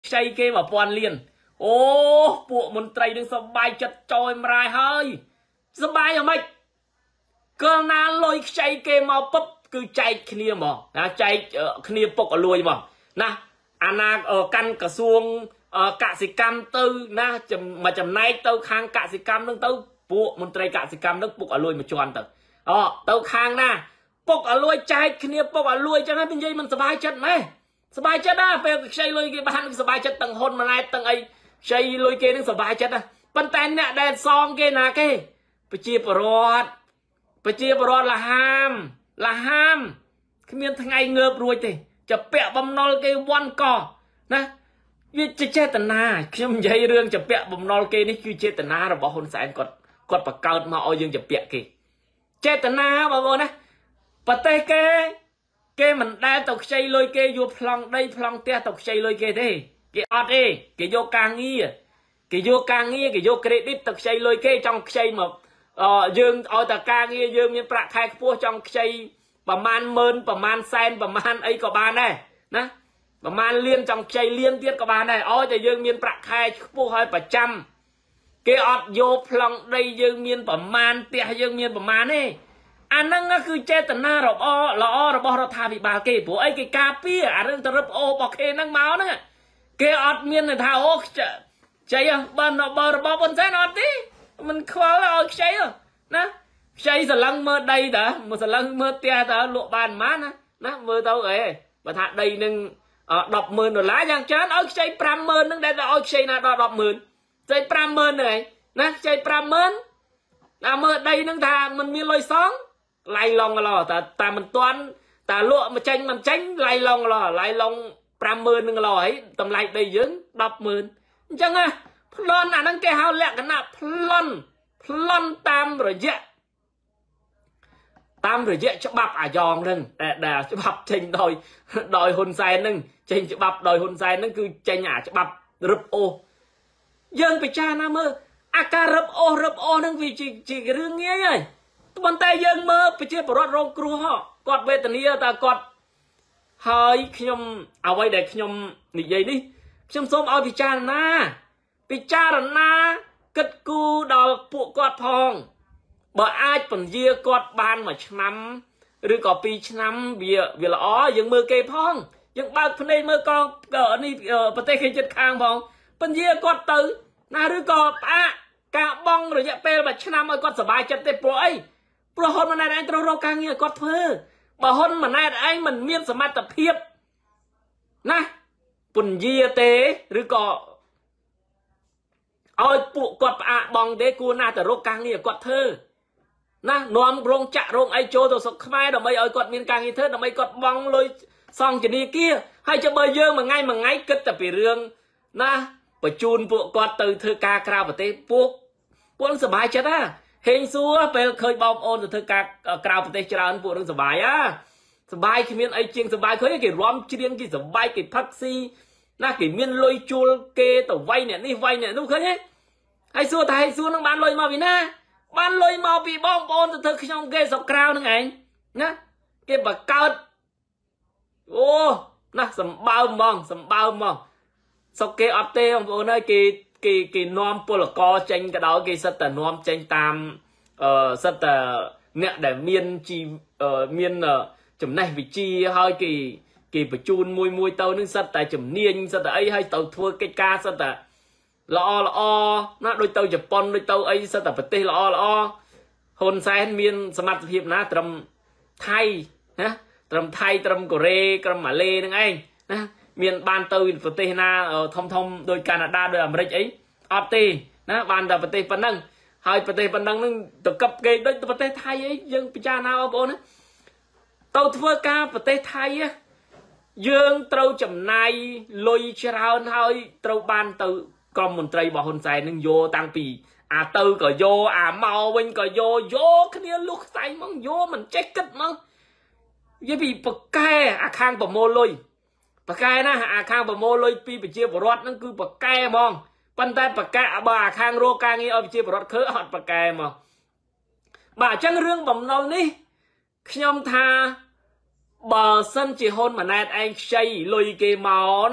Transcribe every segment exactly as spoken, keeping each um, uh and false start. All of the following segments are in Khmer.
ใช้เกมาปอนเลียนโอ้พวกมนตรีนึงสบายจัดจอยมาเฮ้ยสบายไหมก็น่าลอยใช้เกมาปุ๊บคือใจเคลียร์มั้งนะใจเคลียร์ปกรวยมั้งนะอาณากันกระทรวงกสิกรรมตื้อนะจะมาจำนายตื้อค้างกสิกรรมนึงตื้อพวกมนตรีกสิกรรมนึกปกรวยมาจวนตื้ออ๋อตื้อค้างนะปกรวยใจเคลียร์ปกรวยจะให้เป็นยัยมันสบายจัดไหมสบายจัดนะไปใช้ลอยเกบ้านสบายจัดตั้งหนมาไล่ตั้งไอใช้ลอยเกนึกสบายจัดนะปันแต่เนี่ยแดนซองเกนาเกไปจีบรอดไปจีบรอดละห้ามละห้ามขมิ้นทั้งไงเงือบรวยติจะเปะบำนอลเกวันก่อนะวิจเจตนาขมิ้นใหญ่เรื่องจะเปะบำนอลเกนี่คือเจตนาเราบอกคนแสนกดกดประกาศมาเอายังจะเปะเกเจตนาบอกว่านะปะเตเกเกมันได้ตกใจลอยเกอยู่พลังได้พลังเตะตกใจลอยเกได้เกออดเอเกโยกางงี้เกโยกางงี้เกโยเครดิตตกใจลอยเกจังใจหมดเอ่อยืมเอาแต่กางงี้ยืมมีประคายพวกจังใจประมาณหมื่นประมาณแสนประมาณไอ้ก็บานได้นะประมาณเลี้ยนจังใจเลี้ยนเตี้ยก็บานได้อ๋อจะยืมมีประคายพวกให้ประจำเกออดโยพลังได้ยืมมีประมาณเตี้ยยืมมีประมาณนี่อันนั้นก็คือเจตนาเราอ้อเราอ้อเราบอกเราทำอีบาเกผัวไอ้เกกาเปียอันนั้นจะรับโอบอกเคนั่งเมานั่นเกออดมีนในท่าโอ้จะใจอ่ะบ้านเราบ้านเราบนเส้นออดดิมันคว้าเราใจอ่ะนะใจสลังเมื่อใดแต่เมื่อสลังเมื่อเตี้ยแต่ลวกบานม้านะนะเมื่อเท่าไอ้ประธานใดหนึ่งดอกหมื่นหรือหลายอย่างเช่นเอาใจปรามหมื่นนึงได้แต่เอาใจน่ะดอกหมื่นใจปรามหมื่นเลยนะใจปรามหมื่นนะเมื่อใดนึงท่ามันมีลอยสองไล่ลองก็รอแต่แต่มันต้นแต่ลวกมันเจงมันเจงไล่ลองรอไล่ลองปรามหมื่นนึงรอให้ตำไรได้เยอะดอกหมื่นจังไงพลอนอันนั้นแกหาแหลกกันนะพลอนพลอนตามระยะตามระยะฉบับอ่ะยองนึงแต่แต่ฉบับเจงโดยโดยหุ่นไซนึงเจงฉบับโดยหุ่นไซนึงคือเจงอ่ะฉบับรึบโอยังไปจ้านะเมื่ออาการรึบโอรึบโอนึงวิจิจิเรื่องเงี้ยไงบนแต่ยังเมื่อไปเชื่อปรดโรงครัวกอดเวทนีแต่กอดหายขยมเอาไว้เด็กขยมนี่ยัยนี่ขยมส้มเอาพิจารณาพิจารณากัดกูดอกปุกอดพองบ่อาจเป็นเยี่ยกอดบานมาช้ำหรือก่อปีช้ำเบียเวลาอ๋อยังมือเกยพองยังบางพนัยมือกองเกิดนี่ประเทศเขยจัดคางพองเป็นเยี่ยกอดตื่นนาหรือก่อปะกะบองหรือจะเป็นแบบช้ำเอากอดสบายจัดเต็มปล่อยปลาหอนมันได้ตรงเรากางเงี้ยกอดเพื่อปลาหอนมันได้ไอ้มันเมียนสมัติเพียบนะปุ่นเยี่ยเตหรือก่อเอาปุกอดปะบองเดกูน่าแต่โรคกางเงี้ยกอดเธอนะนอมโรงจะโรงไอโจตัวสกไม้ดอกไม้เอากอดเมียนกางเงี้ยเธอดอกไม้กอดบองเลยซองจะดีเกี้ยให้จะเบยเยอะมาไงมาไงก็แต่ไปเรื่องนะประจูนปุกอดตื่นเธอกากราวประเทศปุกปุกสบายจัดนะเฮงซัวไปเคยบอมโอนแต่เธอกากราวประเทศจราปุกเรื่องสบายอ่ะสบายขี้เมียนไอเชียงสบายเคยกี่ร้อมเชียงกี่สบายกี่พักซีน่ากี่เมียนลอยจูลเกแต่ไวเนี่ยนี่ไวเนี่ยนู้เคยเนี่ยไอซัวไทยซัวน้องบ้านลอยมาวิน่าบ้านลอยมาปีบอมโอนแต่เธอขี้ยองเกสกราวนั่งไงนะเก็บบักเกิดโอ้นะสมบ้ามองสมบ้ามองสกเกอเต้ของโอนไอกี่กี่กี่นอมปลกอเจงกระดากี่สัตแต่นอมเจงตามเอ่อสัตแต่เนี่ยแต่เมียนจีเอ่อเมียนเอ่อจุ่มในวิจีให้กี่กี่ประจูนมวยมวยเตานึงสัตแต่จุ่มเนียนสัตแต่ไอให้เตาทัวร์กิจการสัตแต่ละอละอนะโดยเตาญี่ปุ่นโดยเตาไอสัตแต่ประเทศละอละอคนไซน์เมียนสมัติเพียบนะตรมไทยนะตรมไทยตรมกเรตรมมาเลนั่นเองนะเมียนบานเตยประเทศนาทอมทอมโดยแคนาดาโดยอเมริกาออฟตีนะบานแต่ประเทศปนังให้ประเทศปนังนึงตะกับเกยโดยประเทศไทยยังพิจารณาเอาโบนะเตาทัวร์กาประเทศไทยยังเตาจำนายลอยเชลล์ให้เตาบานเตากรมมนตรีบอกคนใจนึงโยตั้งปีอาเตอก็โยอาเมาเวงก็โยโยคะเนี่ยลูกใส่มั่งโยมันเจ๊กกันมั่งยังปีปะแกอาคางปะโมลอยปากกายนะอาคางปะโมลอยปีไปเชียบรถนั่นคือปากกายมองปันแต่ปากกายบ่าคางโรกางงี้เอาไปเชียบรถเคอะหอดปากกายมองบ่าจังเรื่องบ่มนองนี่ขยมทาบ่อสันจีฮอนมาแนดไอชัยลอยเกมอนะ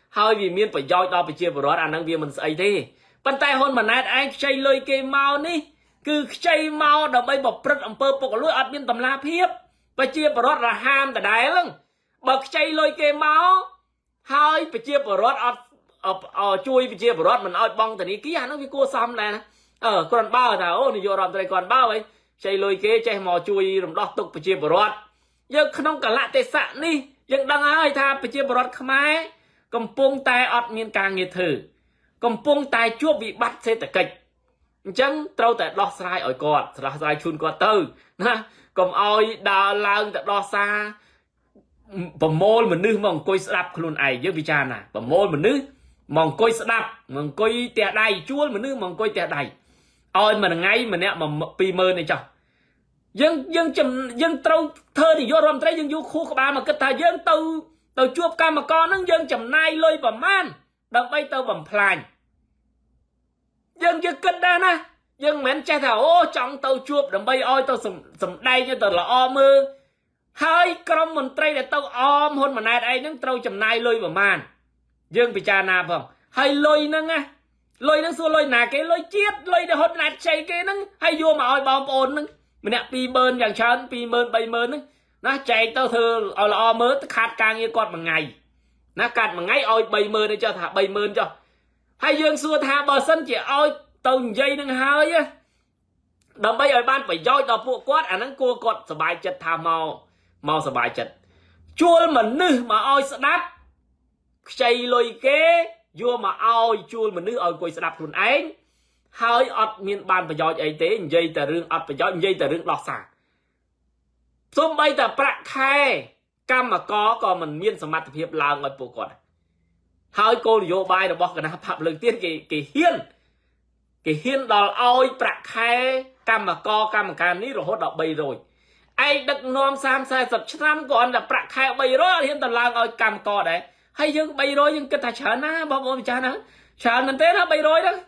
ហើយវាមានប្រយោជន៍ដល់ប្រជាពលរដ្ឋអានឹងវាមិនស្អីទេប៉ុន្តែហ៊ុនម៉ាណែតឯងខ្ចីលុយគេមកនេះគឺខ្ចីមកដើម្បីប្រព្រឹត្តអំពើពុករលួយអត់មានតម្លាភាពប្រជាពលរដ្ឋរហាមដដែលហ្នឹងបើខ្ចីលុយគេមកហើយប្រជាពលរដ្ឋអត់ជួយប្រជាពលរដ្ឋមិនឲ្យបង់ធនាគារអានោះវាគួរសមដែរណាអឺគ្រាន់បើថាអូនាយករដ្ឋមន្ត្រីគ្រាន់បើអីខ្ចីលុយគេចេះមកជួយរំដោះទុកប្រជាពលរដ្ឋយើងក្នុងកលៈទេសៈនេះយើងដឹងហើយថាប្រជាពលរដ្ឋខ្មែរកំពុងតែអត់មានការងារធ្វើកំពុងតែជួបវិបត្តិសេដ្ឋកិច្ចអញ្ចឹងត្រូវតែដោះស្រាយឲ្យគាត់ដោះស្រាយជូនគាត់ទៅណាកុំឲ្យដើរឡើងទៅដោះសារប្រមូលមនុស្សមកអង្គុយស្ដាប់ខ្លួនឯងយើងពិចារណាប្រមូលមនុស្សមកអង្គុយស្ដាប់មកអង្គុយផ្ទះដៃជួលមនុស្សមកអង្គុយផ្ទះដៃឲ្យមួយថ្ងៃម្នាក់មកពីរម៉ឺននេះចុះយើងយើងយើងត្រូវធ្វើនាយករដ្ឋមន្ត្រីយើងយូរខួរក្បាលមកគិតថាយើងទៅទៅជួបកម្មករហ្នឹងយើងចំណាយលុយប្រមាណដើម្បីទៅបំផ្លាញយើងយើងគិតដែរណាយើងមិនមែនចេះថាអូចង់ទៅជួបដើម្បីឲ្យទៅសម្ដែងទៅល្អមើលហើយក្រុមមន្ត្រីដែលទៅអមហ៊ុនម៉ាណែតឯងហ្នឹងត្រូវចំណាយលុយប្រមាណយើងពិចារណាផងហើយលុយហ្នឹងណាលុយហ្នឹងសួរលុយណាគេលុយជាតិលុយដែលហ៊ុនម៉ាណែតខ្ចីគេហ្នឹងហើយយកមកឲ្យបងប្អូនហ្នឹងម្នាក់ពីរម៉ឺនយ៉ាងច្រើនពីរម៉ឺនបីម៉ឺនហ្នឹងណាចែកទៅធ្វើឲ្យល្អមើលទៅខាតការងារគាត់មួយថ្ងៃណាកាត់មួយថ្ងៃឲ្យបីម៉ឺនទៅចុះថាបីម៉ឺនចុះហើយយើងសួរថាបើសិនជាឲ្យទៅនិយាយនឹងហើយដើម្បីឲ្យបានប្រយោជន៍ដល់ពួកគាត់អាហ្នឹងគួរគាត់សប្បាយចិត្តថាមកមកសប្បាយចិត្តជួលមនុស្សមកឲ្យស្ដាប់ខ្ចីលុយគេយកមកឲ្យជួលមនុស្សឲ្យអង្គុយស្ដាប់ខ្លួនឯងហើយអត់មានបានប្រយោជន៍អីទេនិយាយតែរឿងអត់ប្រយោជន៍និយាយតែរឿងដោះសារសូម្បីតែប្រាក់ខែកម្មករក៏មិនមានសមត្ថភាពឡើងឲ្យពួកគាត់ហើយគោលនយោបាយរបស់គណៈបកលើកទៀតគេគេហ៊ានគេហ៊ានដល់ឲ្យប្រាក់ខែកម្មករកម្មការនេះរហូតដល់បីរយឯងដឹកនាំសាមសិប 40ឆ្នាំក៏អត់តែប្រាក់ខែបីរយហ៊ានដល់ឡើងឲ្យកម្មករដែរហើយយើងបីរយយើងគិតថាច្រើនណាបងប្អូនម្ចាស់ណាច្រើនមែនទេណាបីរយហ្នឹង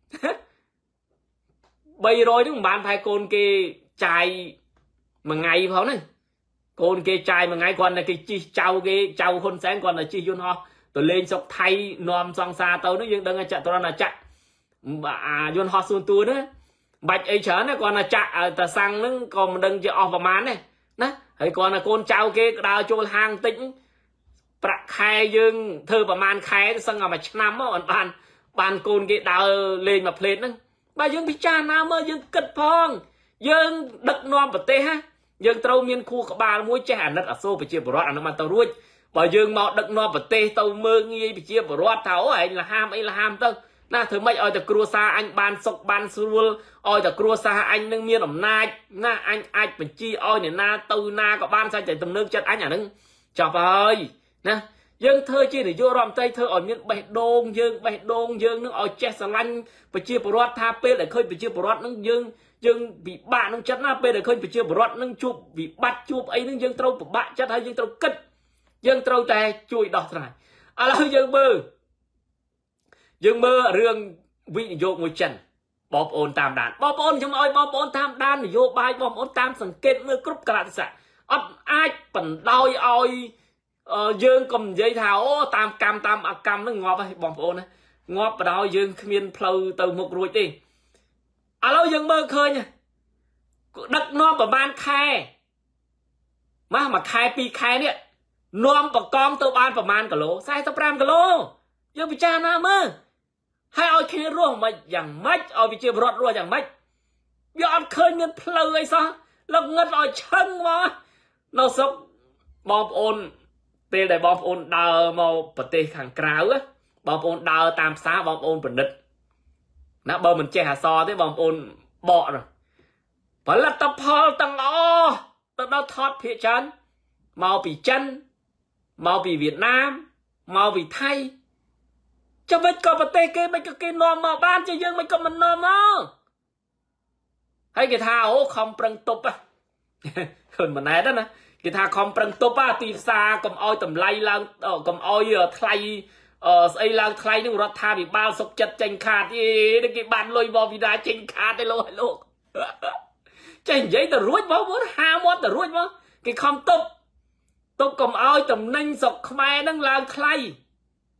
បីរយហ្នឹងមិនបានថែកូនគេចាយមួយថ្ងៃផងហ្នឹងកូនគេចាយមួយថ្ងៃគាត់តែគេជីចៅគេចៅហ៊ុនសែនគាត់តែជីយន្តហោះទៅលេងស្រុកថៃនាំសង្សារទៅនោះយើងដឹងថាចតុរណចក្រអាយន្តហោះសួនតួណាបាច់អីច្រើនណាគាត់ថាចាក់តាសាំងហ្នឹងក៏មិនដឹងជាអស់ប្រមាណទេណាហើយគាត់ថាកូនចៅគេដើរចូលហាងតិចប្រាក់ខែយើងធ្វើប្រមាណខែសឹងតែមួយឆ្នាំមកអត់បានបានកូនគេដើរលេងមួយផ្លេតហ្នឹងបើយើងពិចារណាមើលយើងគិតផងយើងដឹកនាំប្រទេសណាយើងត្រូវមានខួរក្បាលមួយចេះអាណិតអាសូរប្រជាពលរដ្ឋអានោះមកទៅរួចបើយើងមកដឹកនាំប្រទេសទៅមើងងាយប្រជាពលរដ្ឋថាអូឯងលហាមអីលហាមទៅណាធ្វើម៉េចឲ្យតែគ្រួសារអញបានសុខបានស្រួលឲ្យតែគ្រួសារអញនឹងមានអំណាចណាអញអាចបញ្ជាឲ្យអ្នកណាទៅណាក៏បានសាច់តែទំនើបចិត្តអញអានឹងចប់ហើយណាយើងធ្វើជានាយករដ្ឋមន្ត្រីធ្វើឲ្យមានបេះដូងយើងបេះដូងយើងនឹងឲ្យចេះស្រឡាញ់ប្រជាពលរដ្ឋថាពេលដែលឃើញប្រជាពលរដ្ឋនឹងយើងយើងពិបាកនឹងចិត្តណាពេលដែលឃើញប្រជាពលរដ្ឋនឹងជួបវិបត្តិជួបអីនឹងយើងត្រូវពិបាកចិត្តហើយយើងត្រូវគិតយើងត្រូវតែជួយដោះស្រាយឥឡូវយើងមើលយើងមើលរឿងវិនិយោគមួយចិនបងប្អូនតាមដានបងប្អូនខ្ញុំឲ្យបងប្អូនតាមដាននយោបាយបងប្អូនតាមសង្កេតមើលគ្រប់កលៈទេសៈអត់អាចបណ្ដោយឲ្យយើងកុំនិយាយថាអូតាមកម្មតាមអកម្មនឹងងាប់ហើយបងប្អូនណាងាប់បណ្ដោយយើងគ្មានផ្លូវទៅមុខរួចទេឥឡូវយើងមើលឃើញដឹកនាំប្រហែលខែមកមួយខែពីរខែនេះនាំបកងទៅបានប្រហែលគីឡូសែសិបប្រាំគីឡូយើងពិចារណាមើលហើយឲ្យគ្នារស់មិនយ៉ាងម៉េចឲ្យវិជាបរដ្ឋរស់យ៉ាងម៉េចវាអត់ឃើញមានផ្លូវអីសោះលឹកងឹតឲ្យឆឹងមកនៅស្រុកបងប្អូនពេលដែលបងប្អូនដើរមកប្រទេសខាងក្រៅបងប្អូនដើរតាមផ្សារបងប្អូនប្រណិតណាបើមិនចេះអក្សរទេបងប្អូនបកផលិតផលទាំងអស់ទៅដល់ថតភាគច្រើនមកពីចិនមកពីវៀតណាមមកពីថៃចាំមិនក៏ប្រទេសគេមិនក៏គេនាំមកបានជាយើងមិនក៏មិននាំមកហើយគេថាអូខំប្រឹងទប់ឃើញមិនណែទេណាគេថាខំប្រឹងទប់ទីផ្សារកុំឲ្យតម្លៃឡើងកុំឲ្យថ្លៃស្អីឡើងថ្លៃនឹងរដ្ឋាភិបាលសុកចិត្តចេញខាតអីគេបានលុយមកវិដាចេញខាតទេលោកឲ្យលោកចេះនិយាយទៅរួចបងប្អូនហាមាត់ទៅរួចមកគេខំទប់ទប់កុំឲ្យតំណែងស្រុកខ្មែរនឹងឡើងថ្លៃ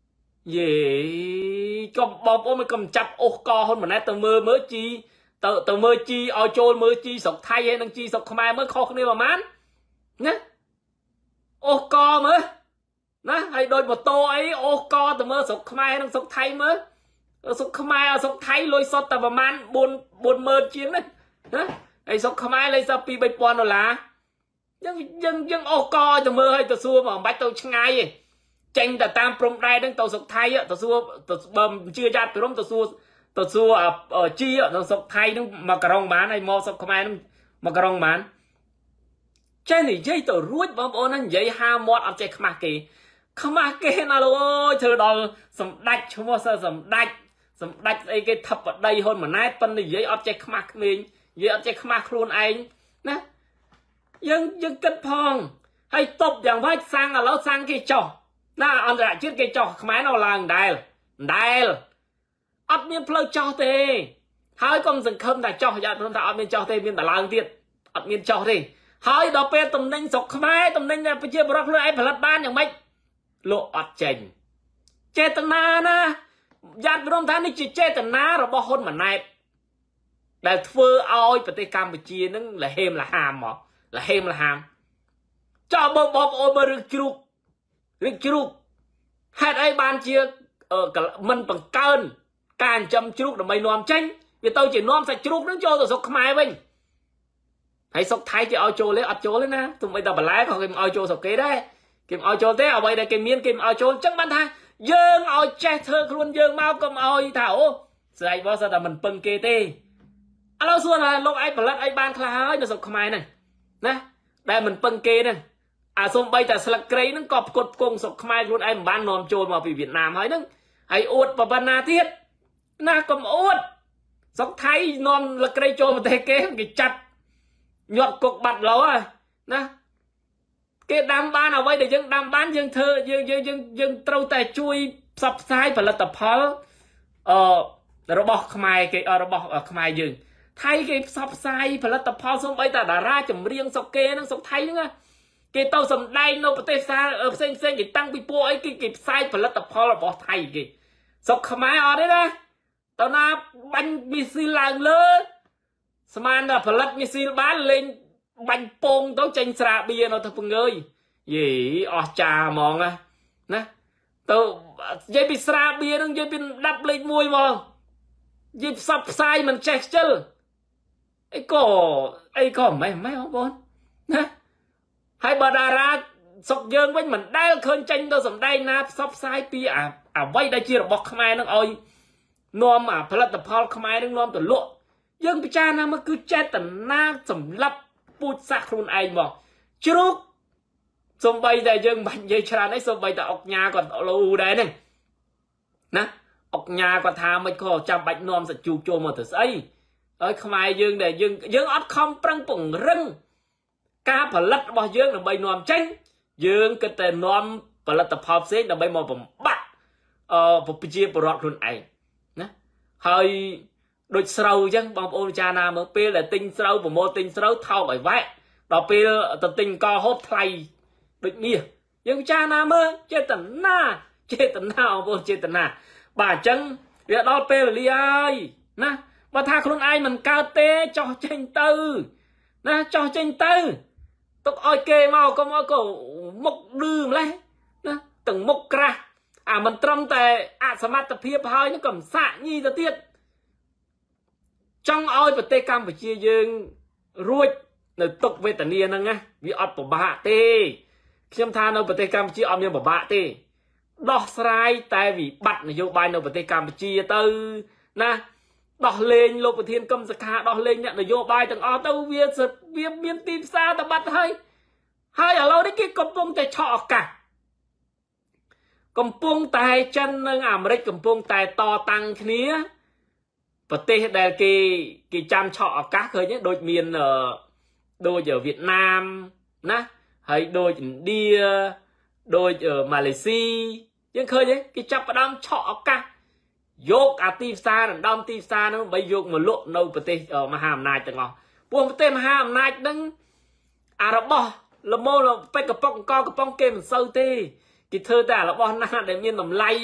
យេកុំបងប្អូនមិនកុំចាប់អូសកហ៊ុនម៉ាណែតទៅមើលមើលជីទៅទៅមើលជីឲ្យចូលមើលជីស្រុកថៃហើយនឹងជីស្រុកខ្មែរមើលខុសគ្នាប្រហែលណាអូសកមើលណាហើយដូចម៉ូតូអីអូសកទៅមើលស្រុកខ្មែរនិងស្រុកថៃមើលស្រុកខ្មែរស្រុកថៃលុយសុទ្ធតែប្រហែល4 40000ជាងណាណាហើយស្រុកខ្មែរលេខសោះ2 3000ដុល្លារយើងយើងយើងអូសកទៅមើលឲ្យទៅសួរមិនបាច់ទៅឆ្ងាយទេចេញទៅតាមព្រំដែនហ្នឹងទៅស្រុកថៃទៅសួរទៅបើមិនជឿญาតិពីរំទៅសួរទៅសួរជីនៅស្រុកថៃហ្នឹងមកក្រុងបានហើយមកស្រុកខ្មែរហ្នឹងមកក្រុងបានចេះនិយាយទៅរួចបងប្អូនណានិយាយហាមាត់អត់ចេះខ្មាស់គេខ្មាស់គេណាលោកអើយធ្វើដល់សម្ដេចឈ្មោះសើសម្ដេចសម្ដេចស្អីគេថឹបបដីហ៊ុនម៉ាណែតប៉ុន្តែនិយាយអត់ចេះខ្មាស់ក្មេងនិយាយអត់ចេះខ្មាស់ខ្លួនឯងណាយើងយើងគិតផងហើយតបយ៉ាងម៉េចសាំងឥឡូវសាំងគេចោះណាអន្តរជាតិគេចោះខ្មែរនៅឡើងដែលដែលអត់មានផ្លូវចោះទេហើយកុំសង្ឃឹមថាចោះយ៉ាត់ព្រមថាអត់មានចោះទេមានតែឡើងទៀតអត់មានចោះទេហើយដល់ពេលតំណែងស្រុកខ្មែរតំណែងប្រជាពលរដ្ឋខ្លួនឯងផលិតបានយ៉ាងម៉េចលក់អត់ចេញចេតនាណាយ៉ាត់ព្រមថានេះជាចេតនារបស់ហ៊ុនម៉ាណែតដែលធ្វើឲ្យប្រទេសកម្ពុជានឹងលហេមលហាមមកលហេមលហាមចោលបងបងប្អូនមើលរឿងជ្រូករឿងជ្រូកហេតុអីបានជាមិនបង្កើនការចិញ្ចឹមជ្រូកដើម្បីនាំចេញវាទៅជានាំសាច់ជ្រូកនឹងចូលទៅស្រុកខ្មែរវិញហើយស្រុកថៃគេឲ្យចូលទេអត់ចូលទេណាទោះបីតែបន្លែក៏គេមិនឲ្យចូលស្រុកគេដែរគេមិនឲ្យចូលទេអ្វីដែលគេមានគេមិនឲ្យចូលអញ្ចឹងបានថាយើងឲ្យចេះធ្វើខ្លួនយើងមកកុំឲ្យថាអូស្អែកបងសិតតែមិនពឹងគេទេឥឡូវសួរថាលោកឯងផលិតអីបានខ្លះហើយនៅស្រុកខ្មែរហ្នឹងណាដែលមិនពឹងគេហ្នឹងអាសូម្បីតែស្លឹកគ្រៃហ្នឹងក៏ផ្គត់ផ្គង់ស្រុកខ្មែរខ្លួនឯងមិនបាននាំចូលមកពីវៀតណាមហើយហ្នឹងហើយអួតប៉ុណ្ណាទៀតណាកុំអួតស្រុកថៃនាំស្លឹកគ្រៃចូលប្រទេសគេគេចាត់ញាត់គុកបាត់លោហើយណាគេដាំបានអ្វីដែលយើងដាំបានយើងធ្វើយើងយើងយើងយើងត្រូវតែជួយផ្សព្វផ្សាយផលិតផលអឺរបស់ខ្មែរគេរបស់ខ្មែរយើងថៃគេផ្សព្វផ្សាយផលិតផលសូម្បីតែតារាចម្រៀងស្រុកគេហ្នឹងស្រុកថៃហ្នឹងគេទៅសម្ដែងនៅប្រទេសផ្សេងផ្សេងគេតាំងពីពួកអីគេគេផ្សាយផលិតផលរបស់ថៃគេស្រុកខ្មែរអត់ទេណាតើណាបាញ់មីស៊ីលឡើងលើស្មានតែផលិតមីស៊ីលបានលេងបាញ់ពងទៅចេញស្រាបៀរនៅទៅពងើយយេអស់ចាហ្មងណាណាទៅនិយាយពីស្រាបៀរហ្នឹងនិយាយពីដាប់លេខមួយហ្មងនិយាយផ្សព្វផ្សាយមិនចេះខ្ជិលអីក៏អីក៏មិនម៉េចបងប្អូនណាហើយបើតារាស្រុកយើងវិញមិនដែលឃើញចេញទៅសម្ដែងណាផ្សព្វផ្សាយពីអ្វីដែលជារបស់ខ្មែរនឹងឲ្យនាំផលិតផលខ្មែរនឹងនាំទៅលក់យើងពិចារណាមកគឺចេតនាសម្លាប់ពូជសាសខ្លួនឯងមកជ្រូកសំបីតែយើងបាញ់និយាយច្រើនអីសំបីតែអុកញ៉ាគាត់លូដែរហ្នឹងណាអុកញ៉ាគាត់ថាមិនក៏ចាំបាច់នាំសាច់ជ្រូកចូលមកទៅស្អីហើយខ្មែរយើងដែលយើងយើងអត់ខំប្រឹងពង្រឹងការផលិតរបស់យើងដើម្បីនាំចេញយើងគិតតែនាំផលិតផលផ្សេងដើម្បីមកបំបាក់អឺប្រជាពលរដ្ឋខ្លួនឯងណាហើយដូចស្រូវអញ្ចឹងបងប្អូនពិចារណាមើលពេលដែលទិញស្រូវប្រមូលទិញស្រូវថោកឲ្យវ៉ែដល់ពេលទៅទិញកហូបថ្លៃដូចមាសយើងពិចារណាមើលចេតនាចេតនាបងប្អូនចេតនាបាទអញ្ចឹងវាដល់ពេលវេលាហើយណាបើថាខ្លួនឯងមិនកើតទេចោះចេញទៅណាចោះចេញទៅទុកឲ្យគេមកកុំឲ្យក៏មុខឌឺម្លេះណាទាំងមុខក្រាស់អាមិនត្រឹមតែអសមត្ថភាពហើយនឹងក៏សាក់ញីទៅទៀតចង់ឲ្យប្រទេសកម្ពុជាយើងរួចនៅទុកវេទនាហ្នឹងណាវាអត់ពិបាកទេខ្ញុំថានៅប្រទេសកម្ពុជាអត់មានពិបាកទេដោះស្រាយតែវិបត្តិនយោបាយនៅប្រទេសកម្ពុជាទៅណាដោះលែងលោកប្រធានកឹមសុខាដោះលែងអ្នកនយោបាយទាំងអស់ទៅវាវាមានទីផ្សារតែបាត់ហើយហើយឥឡូវនេះគេកំពុងតែឆក់ឱកាសកំពុងតែចិននិងអាមេរិកកំពុងតែតតាំងគ្នាប្រទេសដែលគេគេចាំឆក់ឱកាសឃើញទេដូចមានដូចវៀតណាមណាហើយដូចឥណ្ឌាដូចម៉ាឡេស៊ីយើងឃើញទេគេចាប់ផ្ដើមឆក់ឱកាសយកអាទីផ្សារដណ្ដើមទីផ្សារនោះបីយកមកលក់នៅប្រទេសមហាអំណាចទាំងអស់ពួកប្រទេសមហាអំណាចហ្នឹងអារបស់លមោលពេកកប៉ុកកកប៉ុងគេមិនសូវទេគេធ្វើតែរបស់ណាដែលមានតម្លៃ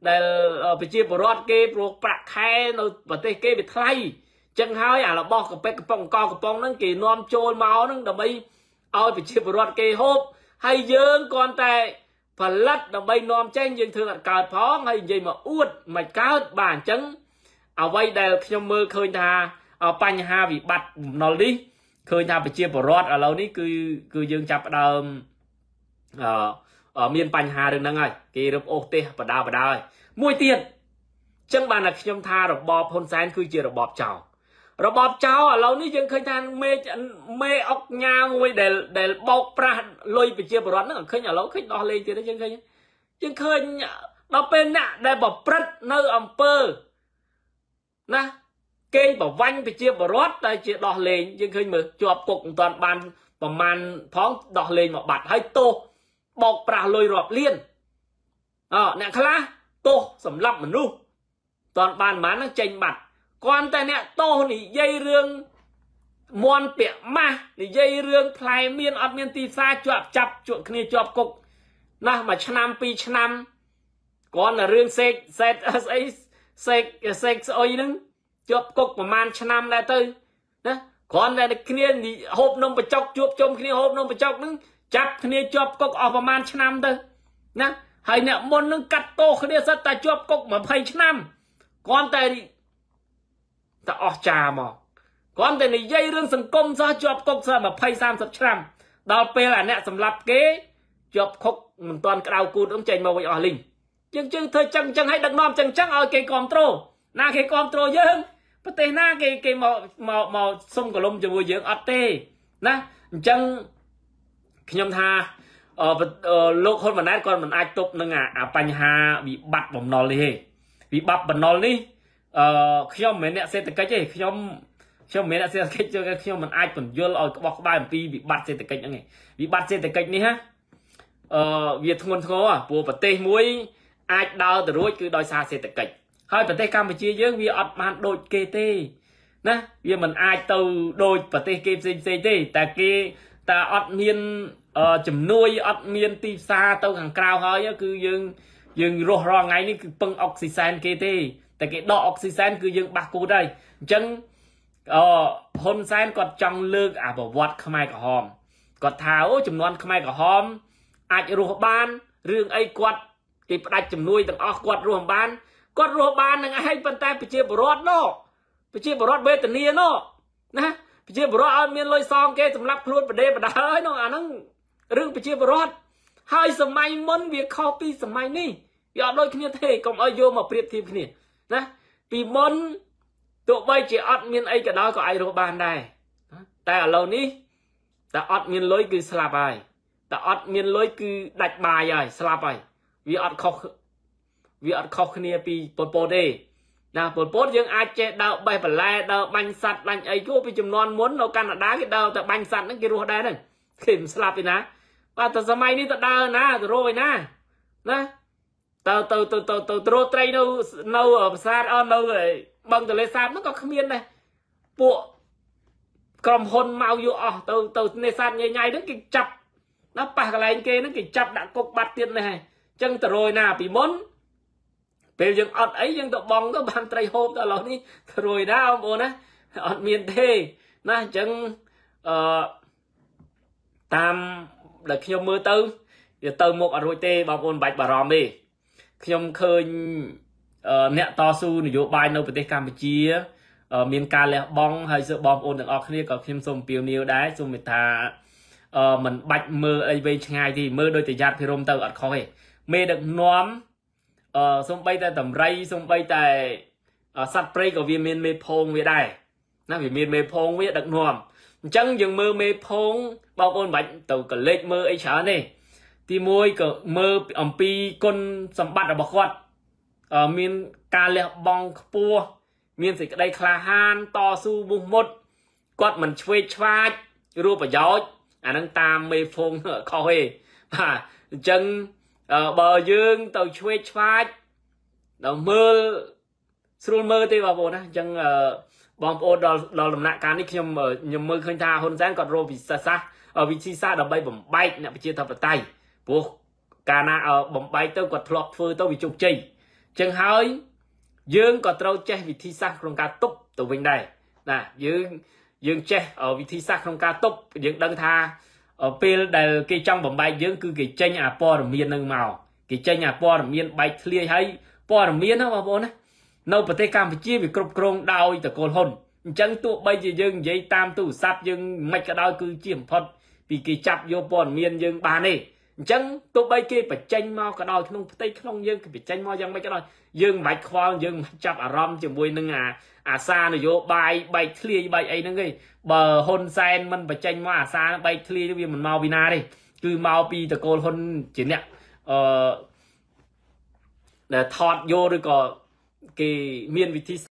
ដែលប្រជាពលរដ្ឋគេព្រោះប្រាក់ខែនៅប្រទេសគេវាថ្លៃចឹងហើយអារបស់កប៉ិកកំប៉ុងកកំប៉ុងហ្នឹងគេនាំចូលមកហ្នឹងដើម្បីឲ្យប្រជាពលរដ្ឋគេហូបហើយយើងគ្រាន់តែផលិតដើម្បីនាំចេញយើងធ្វើអត់កើតផងហើយនិយាយមកអួតមិនកើតបាទអញ្ចឹងអ្វីដែលខ្ញុំមើលឃើញថាបញ្ហាវិបត្តិបំណុលនេះឃើញថាប្រជាពលរដ្ឋឥឡូវនេះគឺគឺយើងចាប់ផ្ដើមអឺមានបញ្ហារឿងហ្នឹងហើយគេរឹបអូសទេបដាបដាហើយមួយទៀតអញ្ចឹងបានតែខ្ញុំថារបបហ៊ុនសែនគឺជារបបចោលរបបចោលឥឡូវនេះយើងឃើញថាមេមេអុកញ៉ាមួយដែលដែលបោកប្រាស់លុយប្រជាពលរដ្ឋហ្នឹងឃើញឥឡូវឃើញដោះលេងទៀតយើងឃើញយើងឃើញដល់ពេលអ្នកដែលប្រព្រឹត្តនៅអំពើណាគេប្រវាញ់ប្រជាពលរដ្ឋតែជាដោះលេងយើងឃើញមើលជាប់គុកមិនទាន់បានប្រមាណផងដោះលេងមកបាត់ហើយទោសបោកប្រាស់លុយរាប់លានអអ្នកខ្លះទោសសម្លាប់មនុស្សទាន់បានបានហ្នឹងចេញបាត់គ្រាន់តែអ្នកទោសនិយាយរឿងមន់ពាក់ម៉ាស់និយាយរឿងផ្លែមានអត់មានទីផ្សារជាប់ចាប់ជួបគ្នាជាប់គុកណាមួយឆ្នាំពីរឆ្នាំគ្រាន់តែរឿងសេកសេតស្អីសេកសេកស្អុយហ្នឹងជាប់គុកប្រហែលឆ្នាំដែរទៅណាគ្រាន់តែគ្នាហូបនំបញ្ចុកជួបជុំគ្នាហូបនំបញ្ចុកហ្នឹងចាប់គ្នាជាប់គុកអស់ប្រហែលឆ្នាំទៅណាហើយអ្នកមុននឹងកាត់ទោសគ្នាសិតតែជាប់គុកยี่สิบឆ្នាំគ្រាន់តែតែអស់ចាមកគ្រាន់តែនិយាយរឿងសង្គមសោះជាប់គុកសោះยี่สิบ สามสิบឆ្នាំដល់ពេលអាអ្នកសម្លាប់គេជាប់គុកមិនទាន់ក្តៅគូតនឹងចេញមកវិញអស់លីងជាងជាងធ្វើចឹងចឹងឲ្យដឹកនាំចឹងចឹងឲ្យគេគ្រប់គ្រងណាគេគ្រប់គ្រងយើងប្រទេសណាគេគេមកមកមកសុំកលុំជាមួយយើងអត់ទេណាអញ្ចឹងខ្ញុំថាអឺលោកហ៊ុនម៉ាណែតគាត់មិនអាចទប់នឹងអាបញ្ហាវិបត្តិបំណុលនេះទេវិបត្តិបំណុលនេះអឺខ្ញុំមិនមែនអ្នកសេដ្ឋកិច្ចទេខ្ញុំខ្ញុំមិនមែនអ្នកសេដ្ឋកិច្ចទេខ្ញុំមិនអាចបញ្យល់ឲ្យក្បោះក្បាយអំពីវិបត្តិសេដ្ឋកិច្ចហ្នឹងទេវិបត្តិសេដ្ឋកិច្ចនេះណាអឺវាធ្ងន់ធ្ងរព្រោះប្រទេសមួយអាចដើរទៅរួចគឺដោយសារសេដ្ឋកិច្ចហើយប្រទេសកម្ពុជាយើងវាអត់បានដូចគេទេណាវាមិនអាចទៅដូចប្រទេសគេផ្សេងផ្សេងទេតែគេតែអត់មានជំនួយអត់មានទីផ្សារទៅខាងក្រៅហើយគឺយើងយើងរស់រាល់ថ្ងៃនេះគឺពឹងអុកស៊ីសែនគេទេតែគេដកអុកស៊ីសែនគឺយើងបាស់គូតហើយអញ្ចឹងអឺហ៊ុនសែនគាត់ចង់លើកអាប្រវត្តិខ្មែរក្រហមគាត់ថាអូចំនួនខ្មែរក្រហមអាចរស់បានរឿងអីគាត់គេផ្ដាច់ជំនួយទាំងអស់គាត់រស់បានគាត់រស់បាននឹងឯងប៉ុន្តែប្រជាពលរដ្ឋនោះប្រជាពលរដ្ឋវេទនានោះណាប្រជាពលរដ្ឋឲ្យមានលុយសងគេសម្រាប់ខ្លួនប្រដេបដាហើយនោះអាហ្នឹងរឿងប្រជាពលរដ្ឋហើយសម័យមុនវាខុសពីសម័យនេះវាអត់ដូចគ្នាទេកុំឲ្យយកមកប្រៀបធៀបគ្នាណាពីមុនទោះបីជាអត់មានអីក៏ដោយក៏អាចរស់បានដែរតែឥឡូវនេះតែអត់មានលុយគឺស្លាប់ហើយតែអត់មានលុយគឺដាច់បាយហើយស្លាប់ហើយវាអត់ខុសវាអត់ខុសគ្នាពីប៉ុលពតទេណាប៉ុលពតយើងអាចចេះដើរបេះបន្លែដើរបាញ់សัตว์បាញ់អីគូពីចំនួនមុននៅកាណាដាគេដើរតែបាញ់សัตว์ហ្នឹងគេរស់ដែរហ្នឹងគេមិនស្លាប់ទេណាបាទតែសម័យនេះទៅដើរណាទៅរកឯណាណាទៅទៅទៅទៅទៅត្រោត្រីនៅនៅប្រាសាទអនៅបឹងទលេសាបហ្នឹងក៏គ្មានដែរពួកក្រុមហ៊ុនមកយកអស់ទៅទៅនេសាទញ៉ៃញ៉ៃហ្នឹងគេចាប់ណាប៉ះកន្លែងគេហ្នឹងគេចាប់ដាក់គុកបាត់ទៀតនេះហើយអញ្ចឹងទៅរយណាពីមុនពេលយើងអត់អីយើងទៅបងទៅបានត្រីហូបទៅឥឡូវនេះទៅរយណាបងប្អូនណាអត់មានទេណាអញ្ចឹងអឺតាមដែលខ្ញុំមើលទៅវាទៅមុខអត់រួចទេបងប្អូនបាច់បារម្ភទេខ្ញុំឃើញអ្នកតស៊ូនយោបាយនៅប្រទេសកម្ពុជាមានការលះបង់ហើយសើបងប្អូនទាំងអស់គ្នាក៏ខ្ញុំសូមពៀវនាវដែរសូមមេត្តាអឺមិនបាច់មើលអីវែងឆ្ងាយទេមើលដោយតែយ៉ាត់ភិរមទៅអត់ខុសទេមេដឹកនាំអឺសំបីតែតម្រៃសំបីតែសត្វព្រៃក៏វាមានមេផោងវាដែរណាវាមានមេផោងវាដឹកនាំអញ្ចឹងយើងមើលមេផោងបងប្អូនមិនបាច់ទៅកលេចមើលអីច្រើនទេទីមួយក៏មើលអំពីគុណសម្បត្តិរបស់គាត់មានការលះបង់ខ្ពស់មានសេចក្តីក្លាហានតស៊ូមុះមុតគាត់មិនឆ្វេងឆ្វាចរੂប្រយោជន៍អានឹងតាមមេផោងខុសទេបាទអញ្ចឹងបើយើងទៅឆ្វេងឆ្វាចដល់មើលស្រួលមើលទេបងប្អូនណាអញ្ចឹងបងប្អូនដល់ដល់ដំណាក់កាលនេះខ្ញុំខ្ញុំមើលឃើញថាហ៊ុនសែនគាត់រកវិសាសាវិធីសាស្ត្រដើម្បីបំបែកអ្នកប្រជាធិបតេយ្យព្រោះកាលណាបំបែកទៅគាត់ធ្លាប់ធ្វើទៅវាជោគជ័យអចឹងហើយយើងក៏ត្រូវចេះវិធីសាស្ត្រក្នុងការទប់ទៅវិញដែរណាយើងយើងចេះវិធីសាស្ត្រក្នុងការទប់យើងដឹងថាពេលដែលគេចង់បំបែកយើងគឺគេចេញអាព័ត៌មាននឹងមកគេចេញអាព័ត៌មានបែកធ្លាយហើយព័ត៌មានណាបងប្អូនណានៅប្រទេសកម្ពុជាវាគ្រប់គ្រងដោយតកូលហ៊ុនអញ្ចឹងទោះបីជាយើងនិយាយតាមទូរស័ព្ទយើងមិនក៏ដោយគឺជាបំផុតពីគេចាប់យកព័ត៌មានយើងបានទេអញ្ចឹងទោះបីគេបញ្ចេញមកក៏ដោយក្នុងផ្ទៃក្នុងយើងគេបញ្ចេញមកយ៉ាងម៉េចក៏ដោយយើងមិនបាច់ខ្វល់យើងមិនចាប់អារម្មណ៍ជាមួយនឹងអាអាសានយោបាយបែកធ្លាយបែកអីហ្នឹងទេបើហ៊ុនសែនមិនបញ្ចេញមកអាសាបែកធ្លាយវាមិនមកពីណាទេគឺមកពីតកូលហ៊ុនជាអ្នកអឺដែលថតយកឬក៏គេមានវិធី